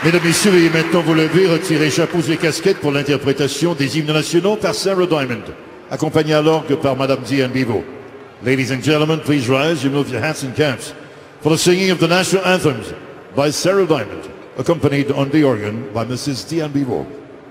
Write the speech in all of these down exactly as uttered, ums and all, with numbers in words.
Mesdames, Messieurs, veuillez maintenant vous lever, retirer chapeaux et casquettes pour l'interprétation des hymnes nationaux par Sara Diamond, accompagnée à l'orgue par Madame Diane Biveau. Ladies and gentlemen, please rise, remove your hats and caps for the singing of the national anthems by Sara Diamond, accompanied on the organ by Missus Diane Biveau.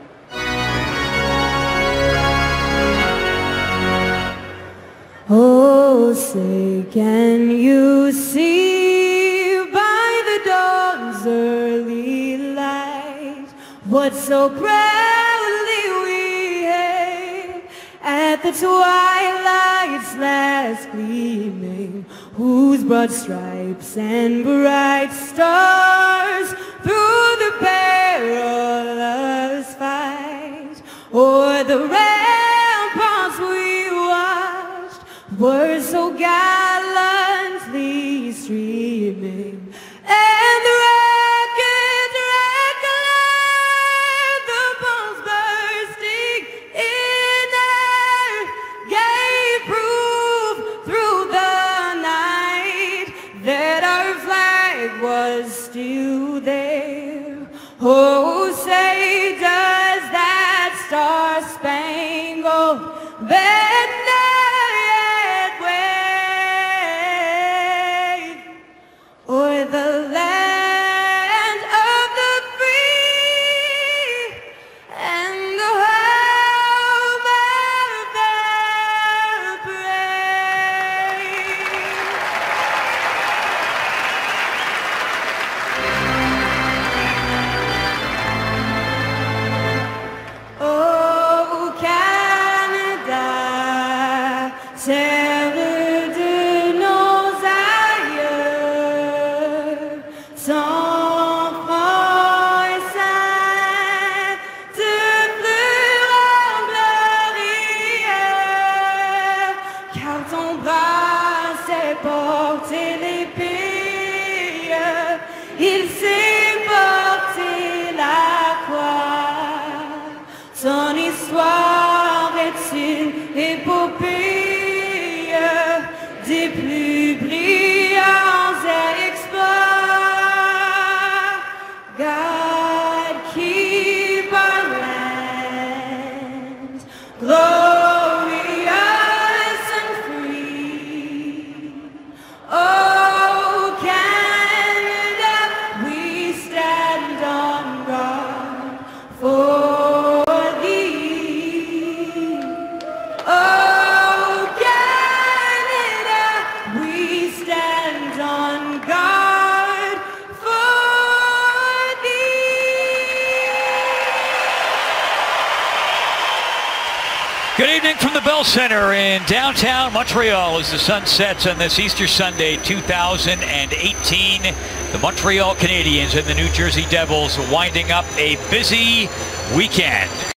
Oh, say, can you see by the dawn's early light what so proudly we hailed at the twilight's last gleaming, whose broad stripes and bright stars through the perilous fight o'er the ramparts we watched were so gallantly streaming, and the rockets recalled, the bombs bursting in air gave proof through the night that our flag was still there. Oh, say does that star-spangled banner or the land of the free and the home of the brave. Oh, Canada, terre de nos aïeux, sans francs et saints, de pleurants glorieux, car ton bras s'est porté l'épée, il s'est porté la croix, son histoire est une épopée des plus brillants exploits. God keep our land glorious and free. Oh, Canada, we stand on guard for thee. Oh, Canada, we stand on guard for thee. Good evening from the Bell Center in downtown Montreal as the sun sets on this Easter Sunday two thousand eighteen. The Montreal Canadiens and the New Jersey Devils winding up a busy weekend.